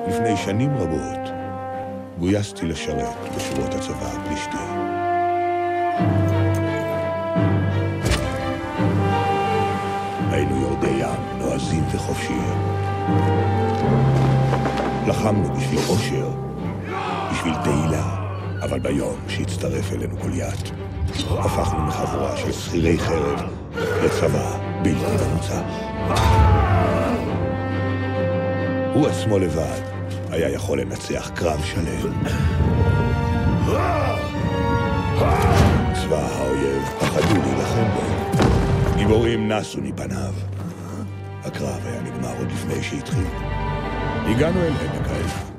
לפני שנים רבות גויסתי לשרת בשורות הצבא הפלישתי. היינו יורדי ים, נועזים וחופשיים. לחמנו בשביל אושר, בשביל תהילה, אבל ביום שהצטרף אלינו גוליית, הפכנו מחבורה של שכירי חרב לצבא בלתי מנוצח. הוא עצמו לבד היה יכול לנצח קרב שלם. צבא האויב פחדו להילחם בו. גיבורים נסו מפניו. הקרב היה נגמר עוד לפני שהתחיל. הגענו אל עמק האלה.